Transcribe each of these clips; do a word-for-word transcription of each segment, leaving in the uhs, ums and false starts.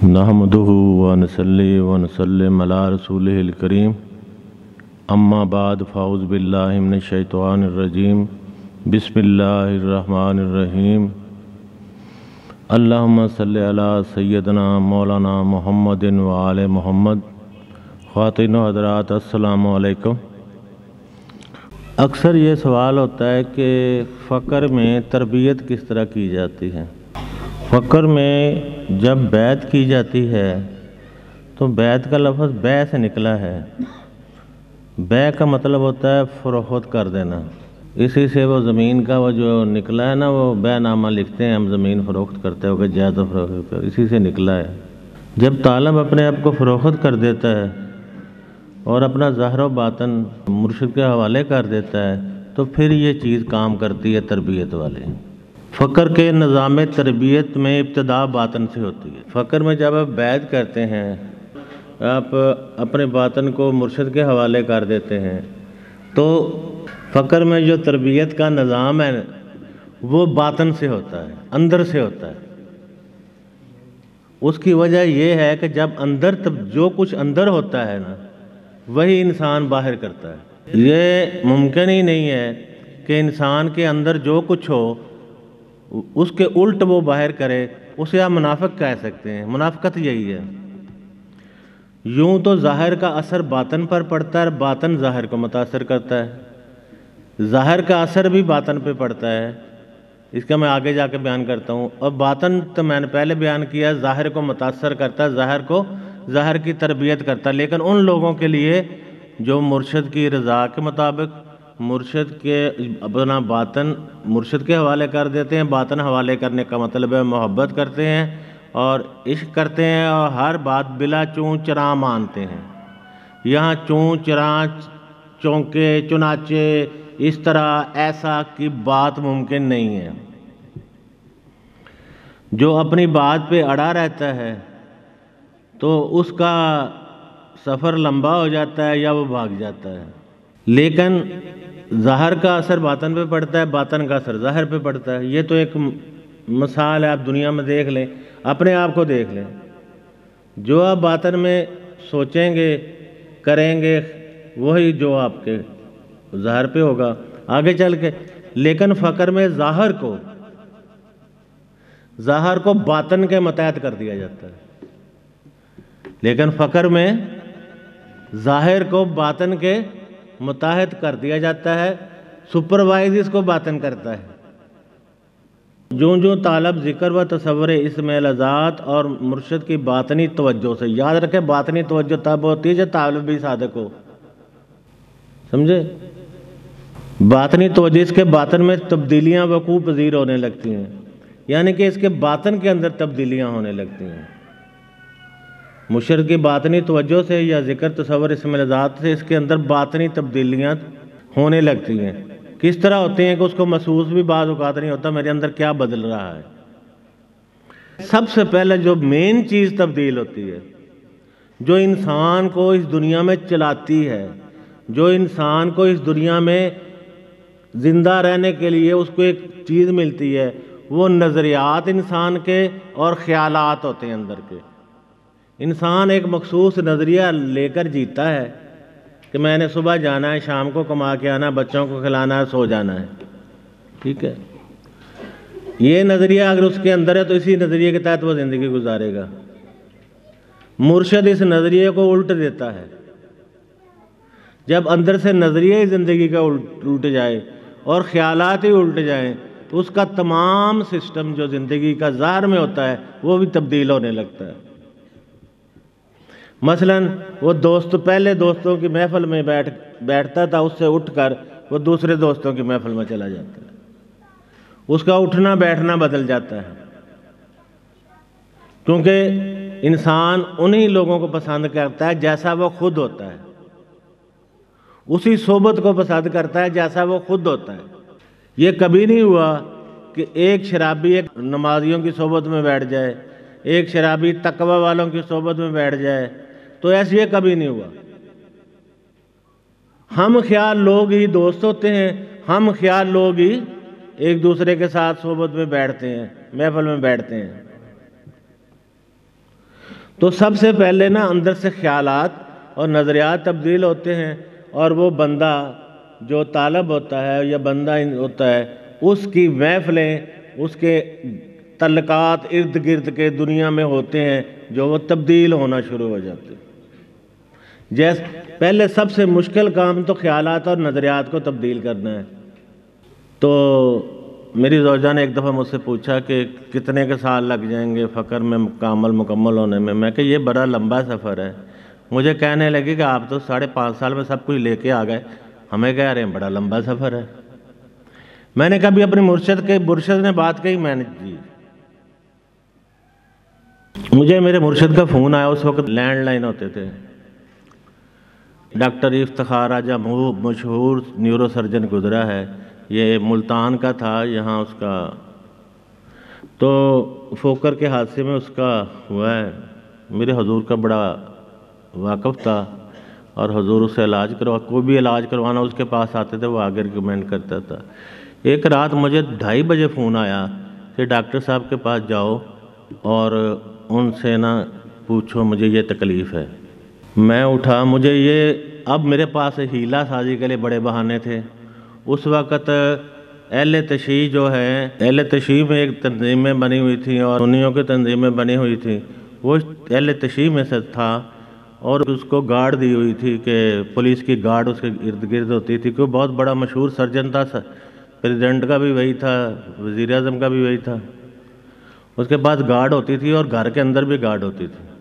نحمدہ ونصلی ونسلم علی رسولہ الکریم اما بعد فاعوذ باللہ من الشیطان الرجیم بسم اللہ الرحمن الرحیم اللہم صلی علی سیدنا مولانا محمد وآل محمد خواتین و حضرات السلام علیکم۔ اکثر یہ سوال ہوتا ہے کہ فقر میں تربیت کس طرح کی جاتی ہے۔ فقر میں جب بیعت کی جاتی ہے تو بیعت کا لفظ بیع سے نکلا ہے۔ بیع کا مطلب ہوتا ہے فروخت کر دینا، اسی سے وہ زمین کا وہ جو نکلا ہے نا، وہ بیع نامہ لکھتے ہیں ہم زمین فروخت کرتے ہو کہ جائز فروخت، اسی سے نکلا ہے۔ جب طالب اپنے آپ کو فروخت کر دیتا ہے اور اپنا ظاہر و باطن مرشد کے حوالے کر دیتا ہے تو پھر یہ چیز کام کرتی ہے تربیت والے۔ فقر کے نظام تربیت میں ابتدا باطن سے ہوتی ہے۔ فقر میں جب آپ بیعت کرتے ہیں، آپ اپنے باطن کو مرشد کے حوالے کر دیتے ہیں، تو فقر میں جو تربیت کا نظام ہے وہ باطن سے ہوتا ہے، اندر سے ہوتا ہے۔ اس کی وجہ یہ ہے کہ جب اندر جو کچھ اندر ہوتا ہے نا، وہی انسان باہر کرتا ہے۔ یہ ممکن ہی نہیں ہے کہ انسان کے اندر جو کچھ ہو اس کے الٹ وہ باہر کرے، اسے آپ منافق کہہ سکتے ہیں۔ منافقت یہی ہے۔ یوں تو ظاہر کا اثر باطن پر پڑتا ہے، باطن ظاہر کو متاثر کرتا ہے، ظاہر کا اثر بھی باطن پہ پڑتا ہے، اس کا میں آگے جا کے بیان کرتا ہوں۔ اور باطن تو میں نے پہلے بیان کیا، ظاہر کو متاثر کرتا ہے، ظاہر کو ظاہر کی تربیت کرتا ہے، لیکن ان لوگوں کے لیے جو مرشد کی رضا کے مطابق مرشد کے اپنا باطن مرشد کے حوالے کر دیتے ہیں۔ باطن حوالے کرنے کا مطلب ہے محبت کرتے ہیں اور عشق کرتے ہیں اور ہر بات بلا چوں چراں مانتے ہیں۔ یہاں چوں چراں چونکے چنانچہ اس طرح ایسا کی بات ممکن نہیں ہے۔ جو اپنی بات پہ اڑا رہتا ہے تو اس کا سفر لمبا ہو جاتا ہے یا وہ بھاگ جاتا ہے، لیکن ظاہر کا اثر باطن پہ پڑتا ہے، باطن کا اثر ظاہر پہ پڑتا ہے۔ یہ تو ایک مثال ہے، آپ دنیا میں دیکھ لیں، اپنے آپ کو دیکھ لیں۔ جو آپ باطن میں سوچیں گے کریں گے وہی جو آپ کے ظاہر پہ ہوگا آگے چل کے۔ لیکن فقر میں ظاہر کو ظاہر کو باطن کے متحد کر دیا جاتا ہے، لیکن فقر میں ظاہر کو باطن کے متحد کر دیا جاتا ہے، سپروائز اس کو باطن کرتا ہے۔ جو جو طالب ذکر و تصور اسم لذات اور مرشد کی باطنی توجہ سے، یاد رکھے باطنی توجہ تب ہوتی ہے جب طالب بھی صادق ہو، سمجھے؟ باطنی توجہ اس کے باطن میں تبدیلیاں وقوع پذیر ہونے لگتی ہیں، یعنی کہ اس کے باطن کے اندر تبدیلیاں ہونے لگتی ہیں۔ مرشد کی باطنی توجہ سے یا ذکر تصور اسم لذات سے اس کے اندر باطنی تبدیلیاں ہونے لگتی ہیں۔ کس طرح ہوتی ہیں کہ اس کو محسوس بھی بعض اوقات نہیں ہوتا میرے اندر کیا بدل رہا ہے۔ سب سے پہلے جو مین چیز تبدیل ہوتی ہے، جو انسان کو اس دنیا میں چلاتی ہے، جو انسان کو اس دنیا میں زندہ رہنے کے لیے اس کو ایک چیز ملتی ہے، وہ نظریات انسان کے اور خیالات ہوتے ہیں اندر کے۔ انسان ایک مخصوص نظریہ لے کر جیتا ہے کہ میں نے صبح جانا ہے، شام کو کما کے آنا، بچوں کو کھلانا ہے، سو جانا ہے، ٹھیک ہے۔ یہ نظریہ اگر اس کے اندر ہے تو اسی نظریے کے تحت وہ زندگی گزارے گا۔ مرشد اس نظریے کو الٹ دیتا ہے۔ جب اندر سے نظریہ ہی زندگی کا الٹ جائے اور خیالات ہی الٹ جائیں تو اس کا تمام سسٹم جو زندگی کا ظاہر میں ہوتا ہے وہ بھی تبدیل ہونے لگتا ہے۔ مثلاً وہ دوست پہلے دوستوں کی محفل میں بیٹھ بیٹھتا تھا، اس سے اٹھ کر وہ دوسرے دوستوں کی محفل میں چلا جاتا ہے، اس کا اٹھنا بیٹھنا بدل جاتا ہے، کیونکہ انسان انہی لوگوں کو پسند کرتا ہے جیسا وہ خود ہوتا ہے، اسی صحبت کو پسند کرتا ہے جیسا وہ خود ہوتا ہے۔ یہ کبھی نہیں ہوا کہ ایک شرابی ایک نمازیوں کی صحبت میں بیٹھ جائے، ایک شرابی تقوی والوں کی صحبت میں بیٹھ جائے، تو ایسے یہ کبھی نہیں ہوا۔ ہم خیال لوگ ہی دوست ہوتے ہیں، ہم خیال لوگ ہی ایک دوسرے کے ساتھ صحبت میں بیٹھتے ہیں، محفل میں بیٹھتے ہیں۔ تو سب سے پہلے نا اندر سے خیالات اور نظریات تبدیل ہوتے ہیں، اور وہ بندہ جو طالب ہوتا ہے یا بندہ ہوتا ہے، اس کی محفلیں، اس کے تعلقات ارد گرد کے دنیا میں ہوتے ہیں جو وہ تبدیل ہونا شروع ہو جاتے ہیں۔ جیسے پہلے سب سے مشکل کام تو خیالات اور نظریات کو تبدیل کرنا ہے۔ تو میری زوجہ نے ایک دفعہ مجھ سے پوچھا کہ کتنے کے سال لگ جائیں گے فقر میں کامل مکمل ہونے میں؟ میں کہ یہ بڑا لمبا سفر ہے۔ مجھے کہنے لگی کہ آپ تو ساڑھے پانچ سال میں سب کچھ لے کے آ گئے، ہمیں کہہ رہے ہیں بڑا لمبا سفر ہے۔ میں نے کبھی اپنی مرشد کے مرشد نے بات کہی، میں نے جی مجھے میرے مرشد کا فون آیا، اس وقت لینڈ لائن ہوتے تھے۔ ڈاکٹر افتخار راجہ مشہور نیورو سرجن گزرا ہے، یہ ملتان کا تھا، یہاں اس کا تو فوکر کے حادثے میں اس کا ہوا ہے۔ میرے حضور کا بڑا واقف تھا اور حضور اس سے علاج کروا کوئی بھی علاج کروانا اس کے پاس آتے تھے، وہ آگے ریکمینڈ کرتا تھا۔ ایک رات مجھے ڈھائی بجے فون آیا کہ ڈاکٹر صاحب کے پاس جاؤ اور ان سے نا پوچھو مجھے یہ تکلیف ہے۔ میں اٹھا، مجھے یہ اب میرے پاس ہیلا سازی کے لیے بڑے بہانے تھے۔ اس وقت اہل تشیع جو ہے، اہل تشیع میں ایک تنظیمیں بنی ہوئی تھیں اور سنیوں کی تنظیمیں بنی ہوئی تھیں، وہ اہل تشیع میں سے تھا اور اس کو گارڈ دی ہوئی تھی کہ پولیس کی گارڈ اس کے ارد گرد ہوتی تھی، کوئی بہت بڑا مشہور سرجن تھا، پریزیڈنٹ کا بھی وہی تھا، وزیر اعظم کا بھی وہی تھا، اس کے پاس گارڈ ہوتی تھی اور گھر کے اندر بھی گارڈ ہوتی تھی۔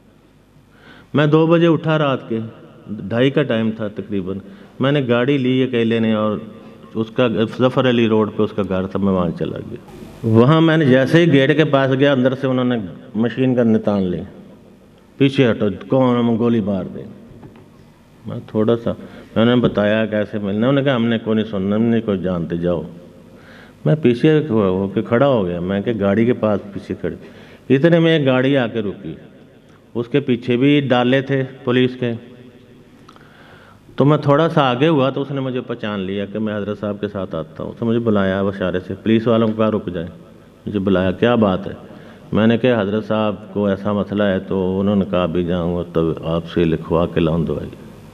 میں دو بجے اٹھا رات کے، ڈھائی کا ٹائم تھا تقریباً، میں نے گاڑی لی اکیلے نے اور اس کا ظفر علی روڈ پہ اس کا گھر تھا، میں وہاں چلا گیا۔ وہاں میں نے جیسے ہی گیٹ کے پاس گیا، اندر سے انہوں نے مشین گن تان لی، پیچھے ہٹو کون ہم گولی مار دیں۔ میں تھوڑا سا میں نے بتایا کیسے ملنا، انہوں نے کہا ہم نے کوئی نہیں سننا، ہم نہیں کوئی جانتے، جاؤ۔ میں پیچھے ہو کے کھڑا ہو گیا، میں کہ گاڑی کے پاس پیچھے کھڑی، اتنے میں ایک گاڑی آ کے رکی، اس کے پیچھے بھی ڈالے تھے پولیس کے۔ تو میں تھوڑا سا آگے ہوا تو اس نے مجھے پہچان لیا کہ میں حضرت صاحب کے ساتھ آتا ہوں۔ اس نے مجھے بلایا اشارے سے، پولیس والوں کو کہا رک جائیں، مجھے بلایا، کیا بات ہے؟ میں نے کہا حضرت صاحب کو ایسا مسئلہ ہے، تو انہوں نے کہا بھی جاؤں گا تو آپ سے لکھوا کے لاؤں دوائی۔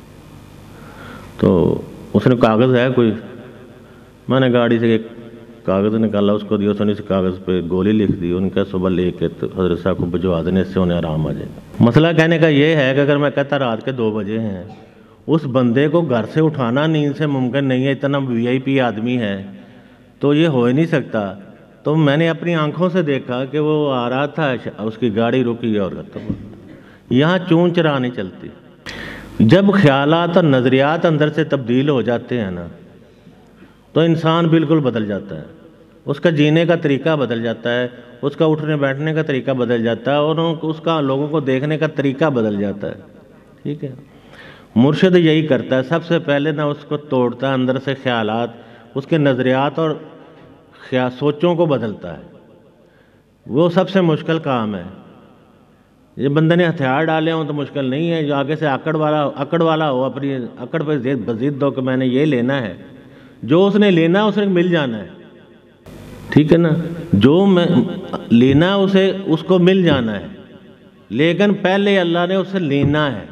تو اس نے کاغذ ہے کوئی؟ میں نے گاڑی سے ایک کاغذ نکالا، اس کو دیا، اس نے اس کاغذ پہ گولی لکھ دی، ان کا صبح لے کے تو حضرت صاحب کو بھجوا دینے، اس سے انہیں آرام آ جائے گا۔ مسئلہ کہنے کا یہ ہے کہ اگر میں کہتا رات کے دو بجے ہیں، اس بندے کو گھر سے اٹھانا نیند سے ممکن نہیں ہے، اتنا وی آئی پی آدمی ہے، تو یہ ہو ہی نہیں سکتا۔ تو میں نے اپنی آنکھوں سے دیکھا کہ وہ آ رہا تھا، اس کی گاڑی رکی اور ختم ہو۔ یہاں چون چرا نہیں چلتی۔ جب خیالات اور نظریات اندر سے تبدیل ہو جاتے ہیں نا، تو انسان بالکل بدل جاتا ہے، اس کا جینے کا طریقہ بدل جاتا ہے، اس کا اٹھنے بیٹھنے کا طریقہ بدل جاتا ہے، اور اس کا لوگوں کو دیکھنے کا طریقہ بدل جاتا ہے۔ ٹھیک ہے، مرشد یہی کرتا ہے، سب سے پہلے نہ اس کو توڑتا ہے اندر سے، خیالات، اس کے نظریات اور سوچوں کو بدلتا ہے۔ وہ سب سے مشکل کام ہے۔ یہ بندے نے ہتھیار ڈالے ہوں تو مشکل نہیں ہے، جو آگے سے اکڑ والا اکڑ والا ہو، اپنی اکڑ پہ بزید دو کہ میں نے یہ لینا ہے، جو اس نے لینا اسے مل جانا ہے۔ ٹھیک ہے نا، جو میں لینا اسے اس کو مل جانا ہے، لیکن پہلے اللہ نے اسے لینا ہے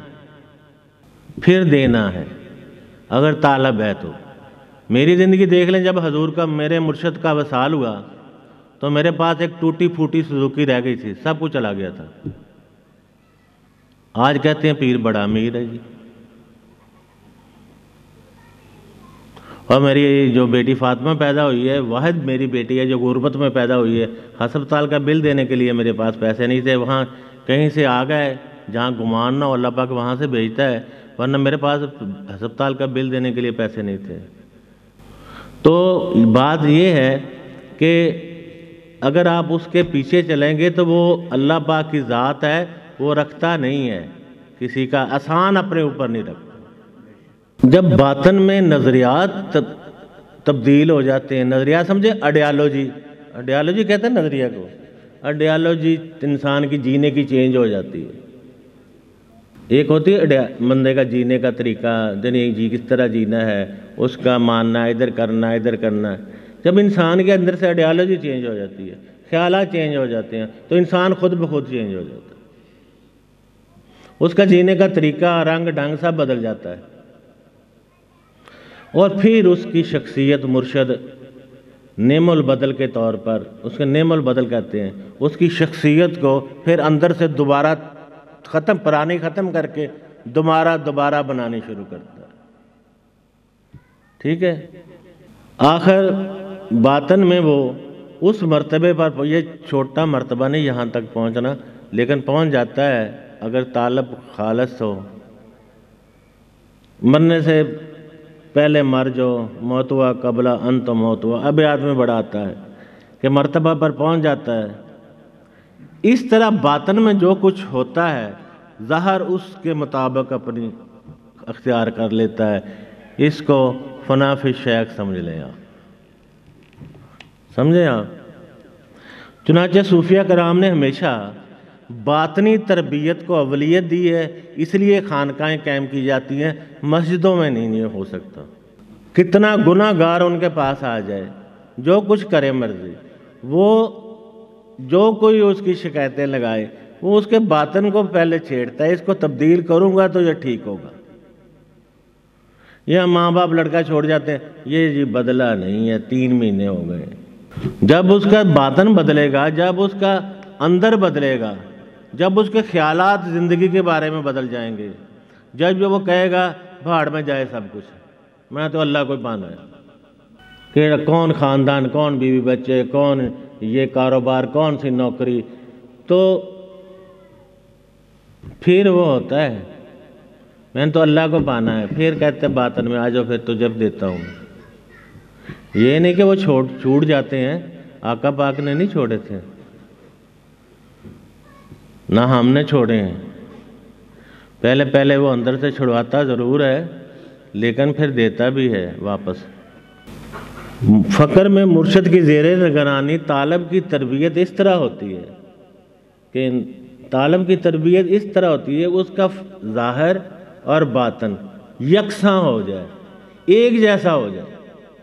پھر دینا ہے، اگر طالب ہے تو۔ میری زندگی دیکھ لیں، جب حضور کا میرے مرشد کا وصال ہوا تو میرے پاس ایک ٹوٹی پھوٹی سوزوکی رہ گئی تھی، سب کچھ چلا گیا تھا۔ آج کہتے ہیں پیر بڑا امیر ہے جی۔ اور میری جو بیٹی فاطمہ پیدا ہوئی ہے، واحد میری بیٹی ہے جو غربت میں پیدا ہوئی ہے، ہسپتال کا بل دینے کے لیے میرے پاس پیسے نہیں تھے، وہاں کہیں سے آ گئے جہاں گمان نہ ہو، اللہ پاک وہاں سے بھیجتا ہے، ورنہ میرے پاس ہسپتال کا بل دینے کے لیے پیسے نہیں تھے۔ تو بات یہ ہے کہ اگر آپ اس کے پیچھے چلیں گے تو وہ اللہ پاک کی ذات ہے، وہ رکھتا نہیں ہے، کسی کا آسان اپنے اوپر نہیں رکھتا۔ جب باطن میں نظریات تبدیل ہو جاتے ہیں، نظریات سمجھے آئیڈیالوجی، آئیڈیالوجی کہتے ہیں نظریہ کو، آئیڈیالوجی انسان کی جینے کی چینج ہو جاتی ہے۔ ایک ہوتی ہے بندے کا جینے کا طریقہ، یعنی جی کس طرح جینا ہے، اس کا ماننا، ادھر کرنا ادھر کرنا۔ جب انسان کے اندر سے آئیڈیالوجی چینج ہو جاتی ہے، خیالات چینج ہو جاتے ہیں، تو انسان خود بخود چینج ہو جاتا ہے۔ اس کا جینے کا طریقہ، رنگ ڈھنگ سب بدل جاتا ہے، اور پھر اس کی شخصیت مرشد نعم البدل کے طور پر، اس کے نعم البدل کہتے ہیں، اس کی شخصیت کو پھر اندر سے دوبارہ ختم پرانی ختم کر کے دوبارہ دوبارہ بنانی شروع کرتا ہے، ٹھیک ہے۔ آخر باطن میں وہ اس مرتبے پر، یہ چھوٹا مرتبہ نہیں یہاں تک پہنچنا، لیکن پہنچ جاتا ہے اگر طالب خالص ہو، مرنے سے پہلے مر جو، موت ہوا قبلہ انت موت ہوا، اب یاد میں بڑا آتا ہے کہ مرتبہ پر پہنچ جاتا ہے۔ اس طرح باطن میں جو کچھ ہوتا ہے ظاہر اس کے مطابق اپنی اختیار کر لیتا ہے، اس کو فنا فی الشیخ سمجھ لیں آپ، سمجھیں آپ۔ چنانچہ صوفیہ کرام نے ہمیشہ باطنی تربیت کو اولویت دی ہے، اس لیے خانقاہیں قائم کی جاتی ہیں، مسجدوں میں نہیں یہ ہو سکتا۔ کتنا گناہ گار ان کے پاس آ جائے، جو کچھ کرے مرضی، وہ جو کوئی اس کی شکایتیں لگائے، وہ اس کے باطن کو پہلے چھیڑتا ہے، اس کو تبدیل کروں گا تو یہ ٹھیک ہوگا۔ یہ ماں باپ لڑکا چھوڑ جاتے ہیں، یہ جی بدلا نہیں ہے، تین مہینے ہو گئے۔ جب اس کا باطن بدلے گا، جب اس کا اندر بدلے گا، جب اس کے خیالات زندگی کے بارے میں بدل جائیں گے، جب جو وہ کہے گا بھاڑ میں جائے سب کچھ، میں تو اللہ کو پانا ہے، کہ کون خاندان، کون بیوی بچے، کون یہ کاروبار، کون سی نوکری، تو پھر وہ ہوتا ہے میں نے تو اللہ کو پانا ہے، پھر کہتے ہیں باطن میں آ جاؤ، پھر تو جب دیتا ہوں۔ یہ نہیں کہ وہ چھوڑ چھوٹ جاتے ہیں، آقا پاک نے نہیں چھوڑے تھے، نہ ہم نے چھوڑے ہیں، پہلے پہلے وہ اندر سے چھڑواتا ضرور ہے، لیکن پھر دیتا بھی ہے واپس۔ فقر میں مرشد کی زیر نگرانی طالب کی تربیت اس طرح ہوتی ہے کہ طالب کی تربیت اس طرح ہوتی ہے اس کا ظاہر اور باطن یکساں ہو جائے، ایک جیسا ہو جائے،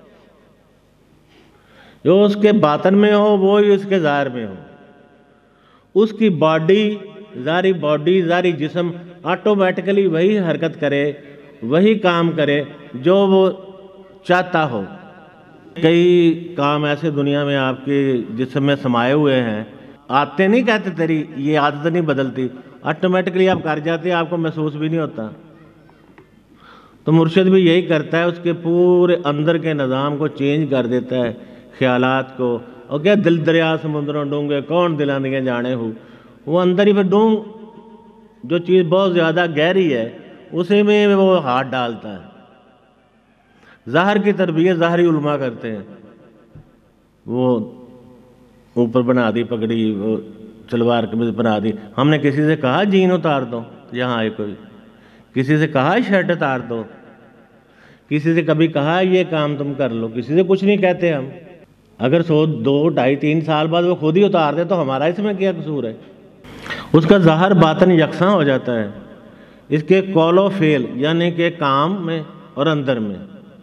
جو اس کے باطن میں ہو وہی اس کے ظاہر میں ہو، اس کی باڈی، ظاہری باڈی، ظاہری جسم آٹومیٹکلی وہی حرکت کرے، وہی کام کرے جو وہ چاہتا ہو۔ کئی کام ایسے دنیا میں آپ کے جسم میں سمائے ہوئے ہیں، آتے نہیں کہتے تیری یہ عادت نہیں بدلتی، آٹومیٹکلی آپ کر جاتے ہیں، آپ کو محسوس بھی نہیں ہوتا۔ تو مرشد بھی یہی کرتا ہے، اس کے پورے اندر کے نظام کو چینج کر دیتا ہے، خیالات کو، اور کیا دل دریا سمندروں ڈونگے کون دلان دیے جانے ہو، وہ اندر ہی پھر ڈونگ جو چیز بہت زیادہ گہری ہے اسی میں وہ ہاتھ ڈالتا ہے۔ ظاہر کی تربیت ظاہری علماء کرتے ہیں، وہ اوپر بنا دی پگڑی، وہ شلوار قمیض بنا دی، ہم نے کسی سے کہا جین اتار دو، یہاں آئے کوئی کسی سے کہا شرٹ اتار دو، کسی سے کبھی کہا یہ کام تم کر لو، کسی سے کچھ نہیں کہتے ہم۔ اگر سو دو ڈھائی تین سال بعد وہ خود ہی اتار دے تو ہمارا اس میں کیا قصور ہے؟ اس کا ظاہر باطن یکساں ہو جاتا ہے، اس کے قول و فعل یعنی کہ کام میں اور اندر میں،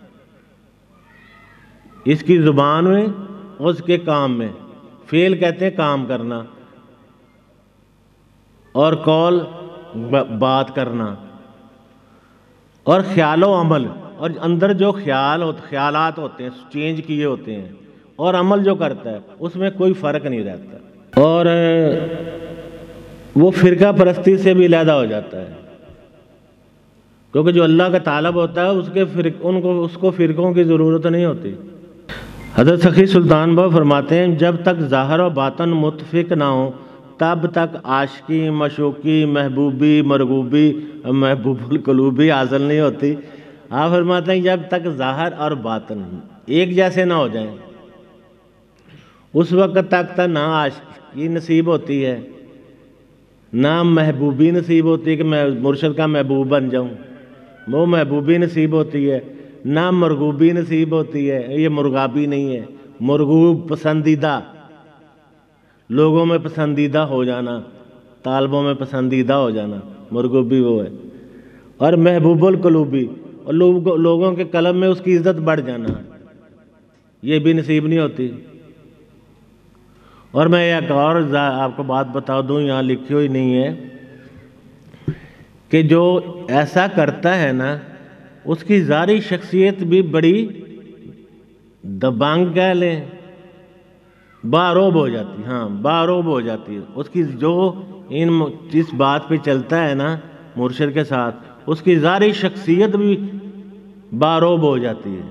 اس کی زبان میں اور اس کے کام میں، فعل کہتے ہیں کام کرنا، اور قول بات کرنا، اور خیال و عمل، اور اندر جو خیال خیالات ہوتے ہیں چینج کیے ہوتے ہیں، اور عمل جو کرتا ہے اس میں کوئی فرق نہیں رہتا، اور وہ فرقہ پرستی سے بھی علیحدہ ہو جاتا ہے، کیونکہ جو اللہ کا طالب ہوتا ہے اس کے فرق ان کو اس کو فرقوں کی ضرورت نہیں ہوتی۔ حضرت سخی سلطان بہو فرماتے ہیں جب تک ظاہر و باطن متفق نہ ہو تب تک عاشقی، مشوقی، محبوبی، مرغوبی، محبوب القلوبی حاصل نہیں ہوتی۔ آپ فرماتے ہیں جب تک ظاہر اور باطن ایک جیسے نہ ہو جائیں اس وقت تک تو نہ عاشقی نصیب ہوتی ہے، نہ محبوبی نصیب ہوتی ہے کہ میں مرشد کا محبوب بن جاؤں، وہ محبوبی نصیب ہوتی ہے، نہ مرغوبی نصیب ہوتی ہے، یہ مرغابی نہیں ہے، مرغوب پسندیدہ، لوگوں میں پسندیدہ ہو جانا، طالبوں میں پسندیدہ ہو جانا، مرغوبی وہ ہے، اور محبوب القلوبی، اور لوگوں کے قلب میں اس کی عزت بڑھ جانا، یہ بھی نصیب نہیں ہوتی۔ اور میں ایک اور آپ کو بات بتا دوں، یہاں لکھی ہوئی نہیں ہے کہ جو ایسا کرتا ہے نا اس کی ظاہری شخصیت بھی بڑی دبنگ کہہ لیں، باروب ہو جاتی ہے، ہاں باروب ہو جاتی ہے اس کی، جو ان جس بات پہ چلتا ہے نا مرشد کے ساتھ، اس کی ظاہری شخصیت بھی باروب ہو جاتی ہے۔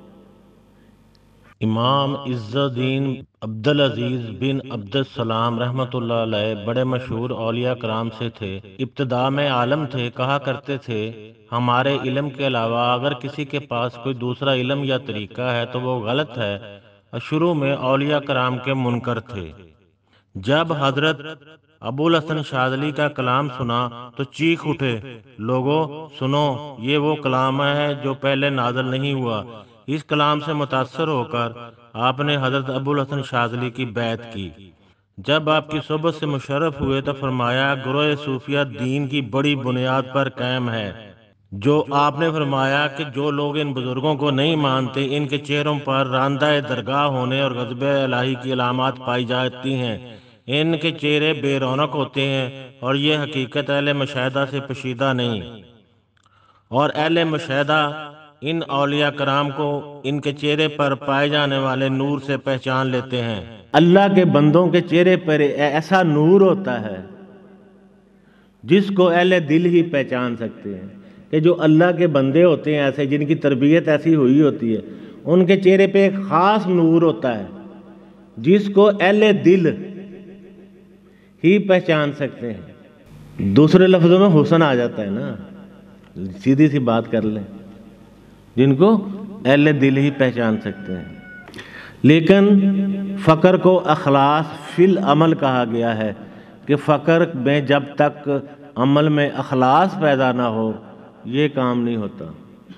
امام عز الدین عبدالعزیز بن عبدالسلام رحمۃ اللہ علیہ بڑے مشہور اولیاء کرام سے تھے، ابتدا میں عالم تھے، کہا کرتے تھے ہمارے علم کے علاوہ اگر کسی کے پاس کوئی دوسرا علم یا طریقہ ہے تو وہ غلط ہے۔ شروع میں اولیاء کرام کے منکر تھے۔ جب حضرت ابو الحسن شاذلی کا کلام سنا تو چیخ اٹھے، لوگو سنو، یہ وہ کلام ہے جو پہلے نازل نہیں ہوا۔ اس کلام سے متاثر ہو کر آپ نے حضرت ابو الحسن شاذلی کی بیعت کی۔ جب آپ کی صحبت سے مشرف ہوئے تو فرمایا گروہ صوفیہ دین کی بڑی بنیاد پر قائم ہے۔ جو آپ نے فرمایا کہ جو لوگ ان بزرگوں کو نہیں مانتے ان کے چہروں پر راندہ درگاہ ہونے اور غضب الہی کی علامات پائی جاتی ہیں، ان کے چہرے بے رونق ہوتے ہیں، اور یہ حقیقت اہل مشاہدہ سے پوشیدہ نہیں، اور اہل مشاہدہ ان اولیاء کرام کو ان کے چہرے پر پائے جانے والے نور سے پہچان لیتے ہیں۔ اللہ کے بندوں کے چہرے پر ایسا نور ہوتا ہے جس کو اہل دل ہی پہچان سکتے ہیں، کہ جو اللہ کے بندے ہوتے ہیں ایسے، جن کی تربیت ایسی ہوئی ہوتی ہے، ان کے چہرے پہ ایک خاص نور ہوتا ہے جس کو اہل دل ہی پہچان سکتے ہیں۔ دوسرے لفظوں میں حسن آ جاتا ہے نا، سیدھی سی بات کر لیں، جن کو اہل دل ہی پہچان سکتے ہیں۔ لیکن فقر کو اخلاص فی العمل کہا گیا ہے کہ فقر میں جب تک عمل میں اخلاص پیدا نہ ہو یہ کام نہیں ہوتا۔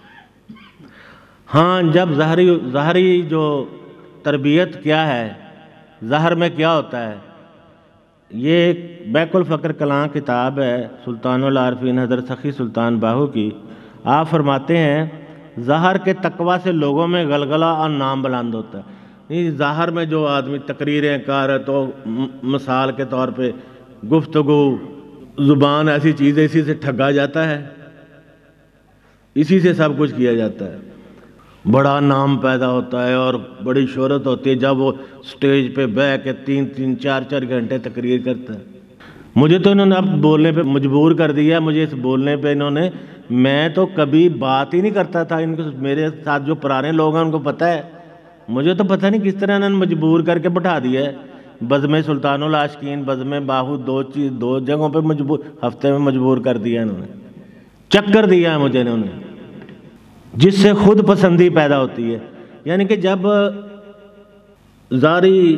ہاں جب ظاہری ظاہری جو تربیت کیا ہے، ظاہر میں کیا ہوتا ہے، یہ ایک بیک الفقر کلاں کتاب ہے سلطان العارفین حضرت سخی سلطان باہو کی۔ آپ فرماتے ہیں ظاہر کے تقویٰ سے لوگوں میں غلغلہ اور نام بلند ہوتا ہے۔ نہیں، ظاہر میں جو آدمی تقریریں کر تو مثال کے طور پہ گفتگو زبان ایسی چیز ہے، اسی سے ٹھگا جاتا ہے، اسی سے سب کچھ کیا جاتا ہے، بڑا نام پیدا ہوتا ہے اور بڑی شہرت ہوتی ہے جب وہ سٹیج پہ بیٹھ کے تین تین چار چار گھنٹے تقریر کرتا ہے۔ مجھے تو انہوں نے اب بولنے پہ مجبور کر دیا، مجھے اس بولنے پہ انہوں نے، میں تو کبھی بات ہی نہیں کرتا تھا، ان کو میرے ساتھ جو پرانے لوگ ہیں ان کو پتہ ہے، مجھے تو پتہ نہیں کس طرح انہوں نے مجبور کر کے بٹھا دیا ہے۔ بزم سلطان العاشقین، بزم باہو، دو چیز دو جگہوں پہ مجبور، ہفتے میں مجبور کر دیا انہوں نے، چکر دیا ہے مجھے انہوں نے، جس سے خود پسندی پیدا ہوتی ہے۔ یعنی کہ جب ظاہری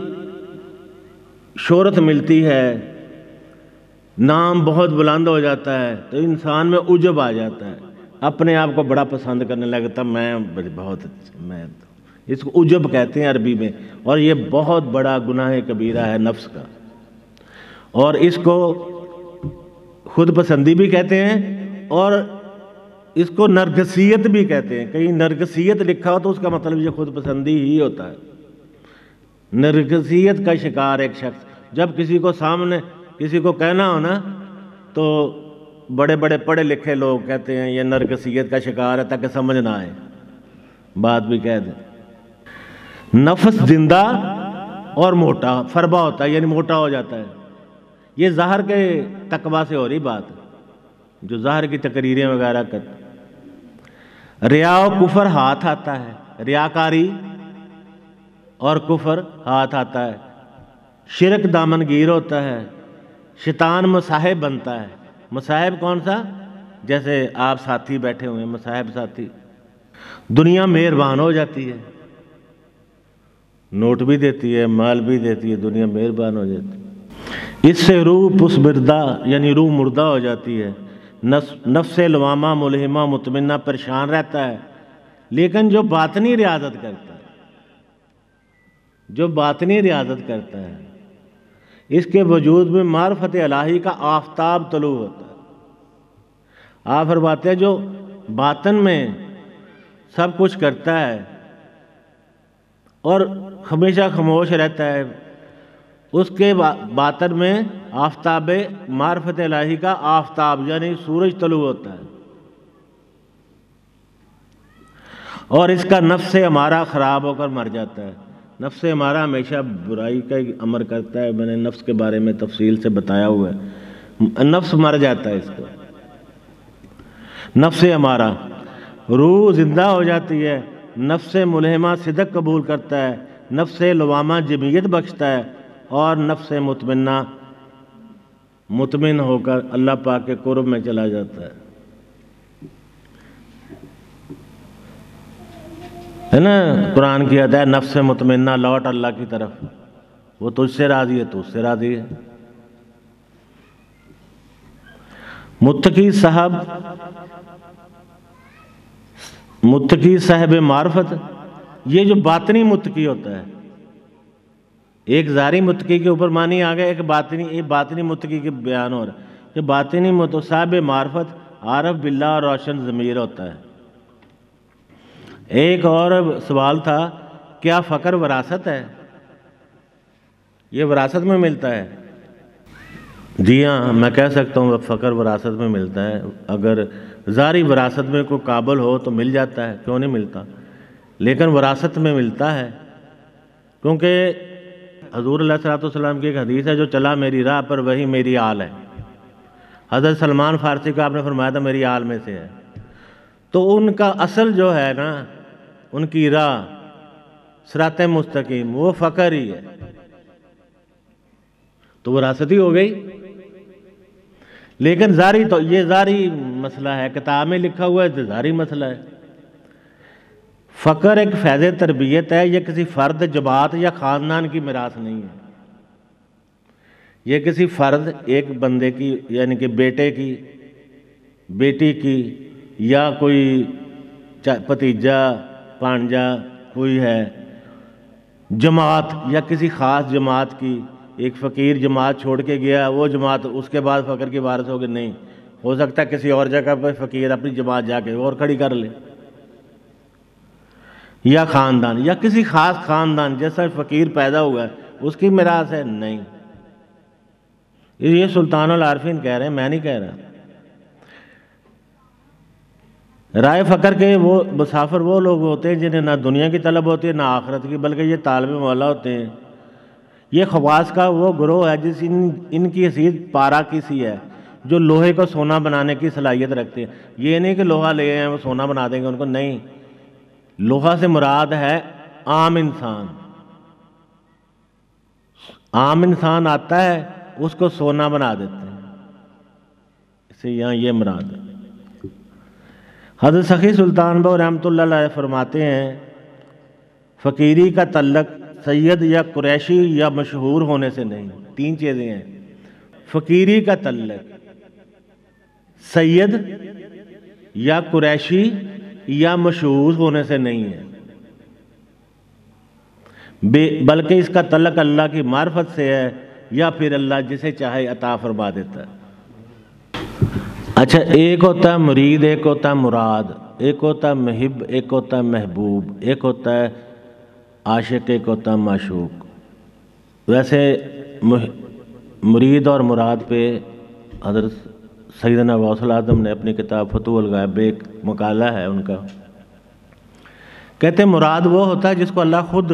شہرت ملتی ہے، نام بہت بلند ہو جاتا ہے تو انسان میں عجب آ جاتا ہے، اپنے آپ کو بڑا پسند کرنے لگتا، میں بہت اچھا، میں اس کو عجب کہتے ہیں عربی میں، اور یہ بہت بڑا گناہ کبیرہ ہے نفس کا، اور اس کو خود پسندی بھی کہتے ہیں اور اس کو نرگسیت بھی کہتے ہیں۔ کہیں نرگسیت لکھا ہو تو اس کا مطلب یہ خود پسندی ہی ہوتا ہے۔ نرگسیت کا شکار ایک شخص جب کسی کو سامنے کسی کو کہنا ہو نا تو بڑے بڑے پڑھے لکھے لوگ کہتے ہیں یہ نرگسیت کا شکار ہے تاکہ سمجھ نہ آئے، بات بھی کہہ دیں۔ نفس زندہ اور موٹا فربا ہوتا ہے، یعنی موٹا ہو جاتا ہے۔ یہ ظاہر کے تقویٰ سے ہو رہی بات ہے، جو ظاہر کی تقریریں وغیرہ کرتے۔ ریا و کفر ہاتھ آتا ہے، ریاکاری اور کفر ہاتھ آتا ہے، شرک دامن گیر ہوتا ہے، شیطان مصاحب بنتا ہے۔ مصاحب کون سا؟ جیسے آپ ساتھی بیٹھے ہوئے ہیں، مصاحب ساتھی۔ دنیا مہربان ہو جاتی ہے، نوٹ بھی دیتی ہے، مال بھی دیتی ہے، دنیا مہربان ہو جاتی ہے۔ اس سے روح پس مردہ یعنی روح مردہ ہو جاتی ہے، نفس لوامہ ملہمہ مطمئنہ پریشان رہتا ہے۔ لیکن جو باطنی ریاضت کرتا ہے، جو باطنی ریاضت کرتا ہے، اس کے وجود میں معرفت الہی کا آفتاب طلوع ہوتا ہے۔ آپ فرماتے ہیں جو باطن میں سب کچھ کرتا ہے اور ہمیشہ خاموش رہتا ہے، اس کے باطن میں آفتاب معرفت الہی کا آفتاب یعنی سورج طلوع ہوتا ہے، اور اس کا نفس ہمارا خراب ہو کر مر جاتا ہے۔ نفس ہمارا ہمیشہ برائی کا ہی امر کرتا ہے، میں نے نفس کے بارے میں تفصیل سے بتایا ہوا ہے، نفس مر جاتا ہے اس کو، نفس ہمارا، روح زندہ ہو جاتی ہے، نفس ملہمہ صدق قبول کرتا ہے، نفس لوامہ جمعیت بخشتا ہے، اور نفس مطمئنہ مطمئن ہو کر اللہ پاک کے قرب میں چلا جاتا ہے ہے نا۔ قرآن کی آیت ہے نفس مطمئنہ لوٹ اللہ کی طرف، وہ تجھ سے راضی ہے تو اس سے راضی ہے۔ متقی صاحب متقی صاحب معرفت، یہ جو باطنی متقی ہوتا ہے، ایک ظاہری متقی کے اوپر معنی آ گیا، ایک باطنی ایک باطنی متقی کے بیان ہو رہا ہے کہ باطنی متقی صاحب معرفت عارف باللہ اور روشن ضمیر ہوتا ہے۔ ایک اور سوال تھا، کیا فقر وراثت ہے؟ یہ وراثت میں ملتا ہے؟ جی ہاں، میں کہہ سکتا ہوں فقر وراثت میں ملتا ہے، اگر ظاہری وراثت میں کوئی قابل ہو تو مل جاتا ہے، کیوں نہیں ملتا، لیکن وراثت میں ملتا ہے، کیونکہ حضور علیہ الصلوۃ والسلام کی ایک حدیث ہے، جو چلا میری راہ پر وہی میری آل ہے۔ حضرت سلمان فارسی کو آپ نے فرمایا تھا میری آل میں سے ہے، تو ان کا اصل جو ہے نا، ان کی راہ صراط مستقیم، وہ فقر ہی ہے، تو وراثت ہی ہو گئی۔ لیکن ظاہری تو یہ ظاہری مسئلہ ہے، کتاب میں لکھا ہوا ہے تو ظاہری مسئلہ ہے۔ فقر ایک فیض تربیت ہے، یہ کسی فرد، جماعت یا خاندان کی میراث نہیں ہے، یہ کسی فرد، ایک بندے کی، یعنی کہ بیٹے کی، بیٹی کی، یا کوئی بھتیجا بھانجا کوئی ہے، جماعت یا کسی خاص جماعت کی، ایک فقیر جماعت چھوڑ کے گیا، وہ جماعت اس کے بعد فقر کی وارث ہوگی، نہیں، ہو سکتا ہے کسی اور جگہ پہ فقیر اپنی جماعت جا کے اور کھڑی کر لے، یا خاندان، یا کسی خاص خاندان جیسا فقیر پیدا ہوا ہے اس کی میراث ہے، نہیں، یہ سلطان العارفین کہہ رہے ہیں، میں نہیں کہہ رہا۔ رائے فقر کے وہ مسافر وہ لوگ ہوتے ہیں جنہیں نہ دنیا کی طلب ہوتی ہے نہ آخرت کی، بلکہ یہ طالب مولا ہوتے ہیں۔ یہ خواص کا وہ گروہ ہے جس ان ان کی حیثیت پارا کی سی ہے، جو لوہے کو سونا بنانے کی صلاحیت رکھتے ہیں۔ یہ نہیں کہ لوہا لے آئے ہیں وہ سونا بنا دیں گے ان کو، نہیں، لوہا سے مراد ہے عام انسان، عام انسان آتا ہے اس کو سونا بنا دیتے ہیں، اس سے یہاں یہ مراد ہے۔ حضرت سخی سلطان بہو رحمۃ اللہ علیہ فرماتے ہیں، فقیری کا تعلق سید یا قریشی یا مشہور ہونے سے نہیں، تین چیزیں ہیں، فقیری کا تعلق سید یا قریشی یا مشہور ہونے سے نہیں ہے، بلکہ اس کا تعلق اللہ کی معرفت سے ہے، یا پھر اللہ جسے چاہے عطا فرما دیتا ہے۔ اچھا، ایک ہوتا ہے مرید، ایک ہوتا ہے مراد، ایک ہوتا ہے محب، ایک ہوتا ہے محبوب، ایک ہوتا ہے عاشق، ایک ہوتا ہے معشوق۔ ویسے مرید اور مراد پہ حضرت سیدنا غوث العظم نے اپنی کتاب فتوح الغیب میں ایک مقالہ ہے ان کا، کہتے ہیں مراد وہ ہوتا ہے جس کو اللہ خود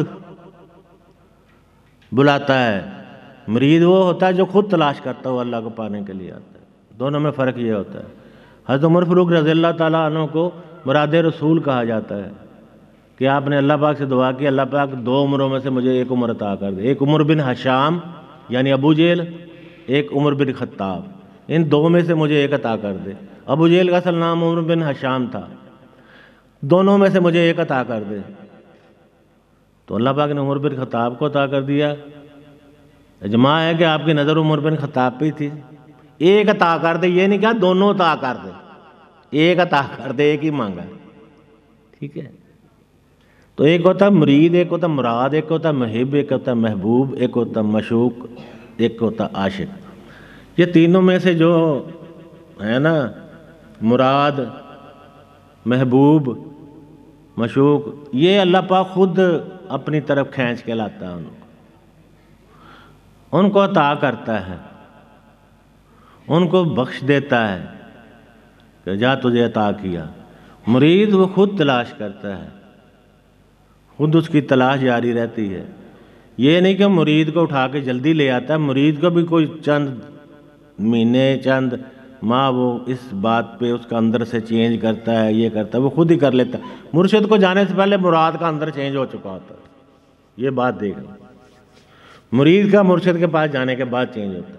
بلاتا ہے، مرید وہ ہوتا ہے جو خود تلاش کرتا ہو اللہ کو پانے کے لیے آتا ہے، دونوں میں فرق یہ ہوتا ہے۔ حضرت عمر فاروق رضی اللہ تعالیٰ عنہ کو مراد رسول کہا جاتا ہے کہ آپ نے اللہ پاک سے دعا کی، اللہ پاک دو عمروں میں سے مجھے ایک عمر عطا کر دے، ایک عمر بن حشام یعنی ابو جہل، ایک عمر بن خطاب، ان دو میں سے مجھے ایک عطا کر دے۔ ابو جہل کا اصل نام عمر بن حشام تھا، دونوں میں سے مجھے ایک عطا کر دے، تو اللہ پاک نے عمر بن خطاب کو عطا کر دیا۔ اجماع ہے کہ آپ کی نظر عمر بن خطاب پہ تھی، ایک عطا کر دے، یہ نہیں کہا دونوں عطا کر دے، ایک عطا کر دے، ایک ہی مانگا، ٹھیک ہے۔ تو ایک ہوتا ہے مرید، ایک ہوتا ہے مراد، ایک ہوتا ہے محب، ایک ہوتا ہے محبوب، ایک ہوتا ہے مشوق، ایک ہوتا ہے عاشق۔ یہ تینوں میں سے جو ہے نا، مراد، محبوب، مشوق، یہ اللہ پاک خود اپنی طرف کھینچ کے لاتا ہے ان کو، ان کو عطا کرتا ہے، ان کو بخش دیتا ہے کہ جا تجھے عطا کیا۔ مرید وہ خود تلاش کرتا ہے، خود اس کی تلاش جاری رہتی ہے۔ یہ نہیں کہ مرید کو اٹھا کے جلدی لے آتا ہے، مرید کو بھی کوئی چند مہینے چند ماہ وہ اس بات پہ اس کا اندر سے چینج کرتا ہے، یہ کرتا ہے، وہ خود ہی کر لیتا ہے۔ مرشد کو جانے سے پہلے مراد کا اندر چینج ہو چکا ہوتا ہے، یہ بات دیکھ لیں۔ مرید کا مرشد کے پاس جانے کے بعد چینج ہوتا ہے۔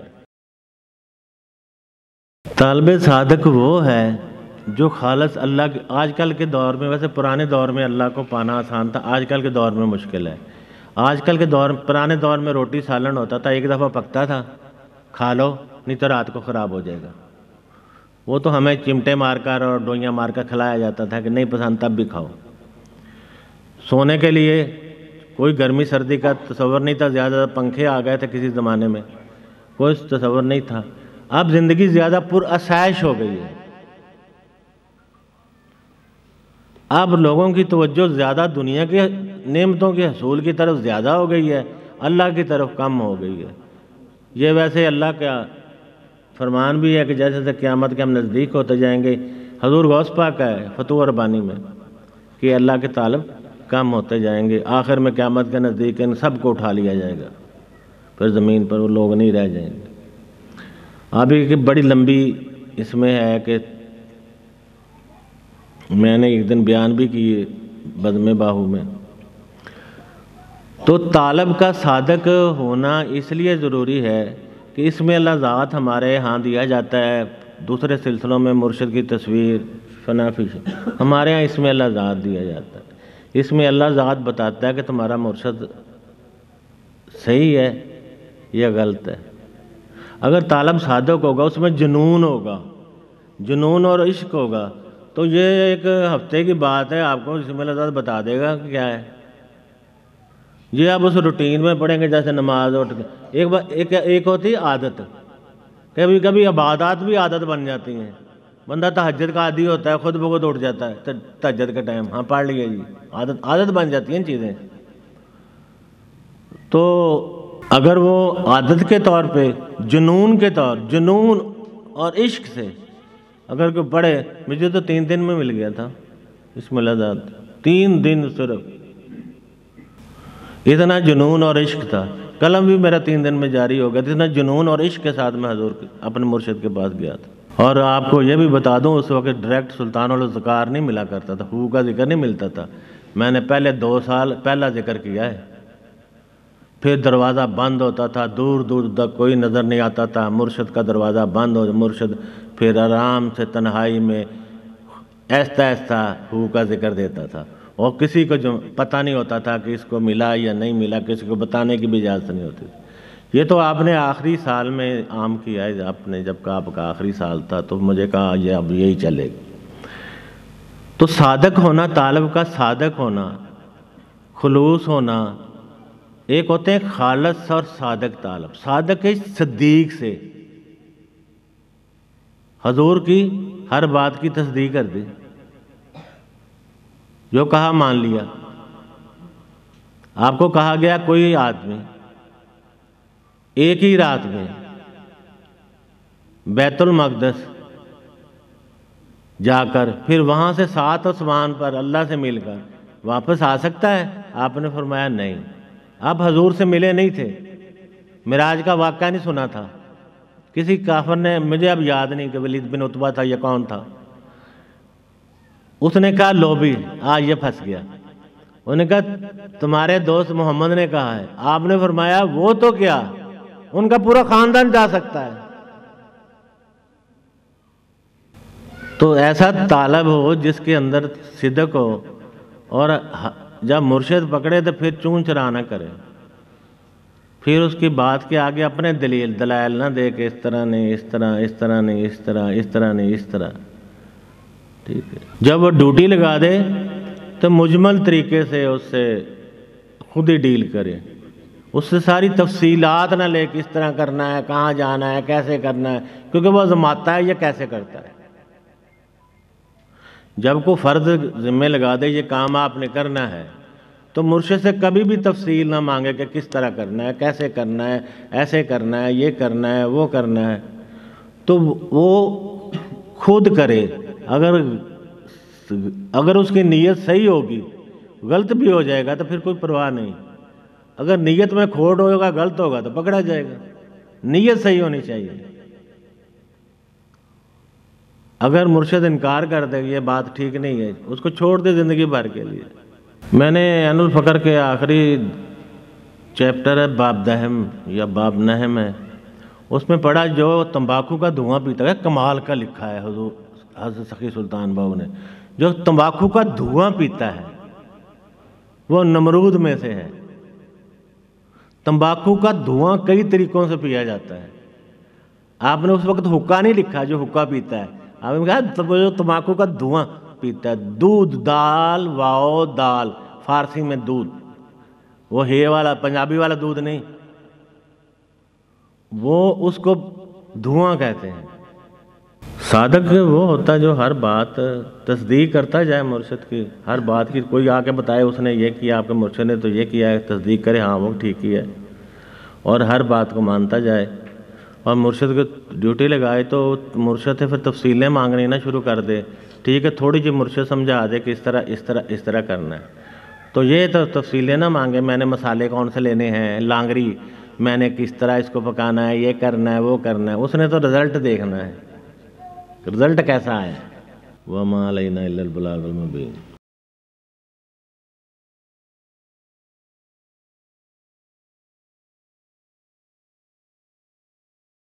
طالب صادق وہ ہے جو خالص اللہ کے، آج کل کے دور میں، ویسے پرانے دور میں اللہ کو پانا آسان تھا، آج کل کے دور میں مشکل ہے۔ آج کل کے دور پرانے دور میں روٹی سالن ہوتا تھا، ایک دفعہ پکتا تھا، کھا لو نہیں تو رات کو خراب ہو جائے گا۔ وہ تو ہمیں چمٹے مار کر اور ڈوئیاں مار کر کھلایا جاتا تھا کہ نہیں پسند تب بھی کھاؤ۔ سونے کے لیے کوئی گرمی سردی کا تصور نہیں تھا، زیادہ پنکھے آ گئے تھے کسی زمانے میں، کوئی تصور نہیں تھا۔ اب زندگی زیادہ پر آسائش ہو گئی ہے، اب لوگوں کی توجہ زیادہ دنیا کی نعمتوں کے حصول کی طرف زیادہ ہو گئی ہے، اللہ کی طرف کم ہو گئی ہے۔ یہ ویسے اللہ کا فرمان بھی ہے کہ جیسے جیسے قیامت کے ہم نزدیک ہوتے جائیں گے، حضور غوث پاک کا ہے فتوح ربانی میں کہ اللہ کے طالب کم ہوتے جائیں گے، آخر میں قیامت کے نزدیک ان سب کو اٹھا لیا جائے گا، پھر زمین پر وہ لوگ نہیں رہ جائیں گے۔ ابھی کہ بڑی لمبی اس میں ہے کہ میں نے ایک دن بیان بھی کی بزم باہو میں۔ تو طالب کا صادق ہونا اس لیے ضروری ہے کہ اس میں اللہ ذات ہمارے ہاں دیا جاتا ہے، دوسرے سلسلوں میں مرشد کی تصویر فنافی، ہمارے ہاں اس میں اللہ ذات دیا جاتا ہے۔ اس میں اللہ ذات بتاتا ہے کہ تمہارا مرشد صحیح ہے یا غلط ہے۔ اگر طالب صادق ہوگا، اس میں جنون ہوگا، جنون اور عشق ہوگا، تو یہ ایک ہفتے کی بات ہے، آپ کو اس میں اللہ ذات بتا دے گا کہ کیا ہے۔ یہ آپ اس روٹین میں پڑھیں گے، جیسے نماز اٹھ کے ایک بار ایک ایک ہوتی ہے عادت، کبھی کبھی عبادات بھی عادت بن جاتی ہیں۔ بندہ تہجد کا عادی ہوتا ہے، خود بخود اٹھ جاتا ہے تہجد کے ٹائم، ہاں پڑھ لیے جی، عادت عادت بن جاتی ہیں چیزیں۔ تو اگر وہ عادت کے طور پہ، جنون کے طور، جنون اور عشق سے اگر کوئی پڑھے، مجھے تو تین دن میں مل گیا تھا اس میں اللہ ذات، تین دن صرف، اتنا جنون اور عشق تھا۔ قلم بھی میرا تین دن میں جاری ہو گیا، اتنا جنون اور عشق کے ساتھ میں حضور اپنے مرشد کے پاس گیا تھا۔ اور آپ کو یہ بھی بتا دوں، اس وقت ڈائریکٹ سلطان الاذکار نہیں ملا کرتا تھا، ہو کا ذکر نہیں ملتا تھا۔ میں نے پہلے دو سال پہلا ذکر کیا ہے، پھر دروازہ بند ہوتا تھا، دور دور تک کوئی نظر نہیں آتا تھا، مرشد کا دروازہ بند ہو، مرشد پھر آرام سے تنہائی میں ایستا ایستا ہو کا ذکر دیتا تھا، اور کسی کو جو پتہ نہیں ہوتا تھا کہ اس کو ملا یا نہیں ملا، کسی کو بتانے کی بھی اجازت نہیں ہوتی تھی۔ یہ تو آپ نے آخری سال میں عام کیا ہے، آپ نے جب کا آپ کا آخری سال تھا تو مجھے کہا یہ اب یہی چلے گا۔ تو صادق ہونا، طالب کا صادق ہونا، خلوص ہونا، ایک ہوتے ہیں خالص اور صادق طالب۔ صادق ہے صدیق سے، حضور کی ہر بات کی تصدیق کر دی، جو کہا مان لیا۔ آپ کو کہا گیا کوئی آدمی ایک ہی رات میں بیت المقدس جا کر پھر وہاں سے سات آسمان پر اللہ سے مل کر واپس آ سکتا ہے؟ آپ نے فرمایا نہیں۔ آپ حضور سے ملے نہیں تھے، معراج کا واقعہ نہیں سنا تھا، کسی کافر نے، مجھے اب یاد نہیں کہ ولید بن عتبہ تھا یا کون تھا، اس نے کہا لو بھی آج یہ پھنس گیا۔ انہوں نے کہا تمہارے دوست محمد نے کہا ہے۔ آپ نے فرمایا وہ تو کیا، ان کا پورا خاندان جا سکتا ہے۔ تو ایسا طالب ہو جس کے اندر صدق ہو، اور جب مرشد پکڑے تو پھر چون چرا نہ کرے، پھر اس کی بات کے آگے اپنے دلیل دلائل نہ دے کہ اس طرح نہیں، اس طرح اس طرح نہیں، اس طرح اس طرح نہیں، اس طرح، ٹھیک ہے۔ جب وہ ڈیوٹی لگا دے تو مجمل طریقے سے اس سے خود ہی ڈیل کرے، اس سے ساری تفصیلات نہ لے کہ اس طرح کرنا ہے، کہاں جانا ہے، کیسے کرنا ہے، کیونکہ وہ آزماتا ہے یہ کیسے کرتا ہے۔ جب کوئی فرض ذمہ لگا دے یہ کام آپ نے کرنا ہے، تو مرشد سے کبھی بھی تفصیل نہ مانگے کہ کس طرح کرنا ہے، کیسے کرنا ہے، ایسے کرنا ہے، یہ کرنا ہے، وہ کرنا ہے، تو وہ خود کرے۔ اگر اگر اس کی نیت صحیح ہوگی، غلط بھی ہو جائے گا تو پھر کوئی پرواہ نہیں، اگر نیت میں کھوٹ ہوگا، غلط ہوگا تو پکڑا جائے گا۔ نیت صحیح ہونی چاہیے۔ اگر مرشد انکار کر دے یہ بات ٹھیک نہیں ہے، اس کو چھوڑ دے زندگی بھر کے لیے۔ میں نے عین الفقر کے آخری چیپٹر ہے باب دہم یا باب نہم ہے، اس میں پڑھا جو تمباکو کا دھواں پیتا ہے، کمال کا لکھا ہے حضور حضرت سخی سلطان بہو نے، جو تمباکو کا دھواں پیتا ہے وہ نمرود میں سے ہے۔ تمباکو کا دھواں کئی طریقوں سے پیا جاتا ہے۔ آپ نے اس وقت حقہ نہیں لکھا جو حقہ پیتا ہے، آپ نے کہا جو تمباکو کا دھواں پیتا ہے۔ دودھ، دال، واؤ دال، فارسی میں دودھ، وہ ہے والا پنجابی والا دودھ نہیں، وہ اس کو دھواں کہتے ہیں۔ صادق وہ ہوتا ہے جو ہر بات تصدیق کرتا جائے مرشد کی، ہر بات کی کوئی آ کے بتائے اس نے یہ کیا، آپ کے مرشد نے تو یہ کیا ہے، تصدیق کرے ہاں وہ ٹھیک ہی ہے، اور ہر بات کو مانتا جائے، اور مرشد کو ڈیوٹی لگائے تو مرشد سے پھر تفصیلیں مانگنی نہ شروع کر دے۔ ٹھیک ہے تھوڑی سی مرشد سمجھا دے کہ اس طرح اس طرح اس طرح کرنا ہے، تو یہ تو تفصیلیں نہ مانگے، میں نے مسالے کون سے لینے ہیں، لانگری میں نے کس طرح اس کو پکانا ہے، یہ کرنا ہے، وہ کرنا ہے، اس نے تو رزلٹ دیکھنا ہے، رزلٹ کیسا آیا۔ وَمَا عَلَيْنَا إِلَّا الْبَلَاغُ الْمُبِينُ۔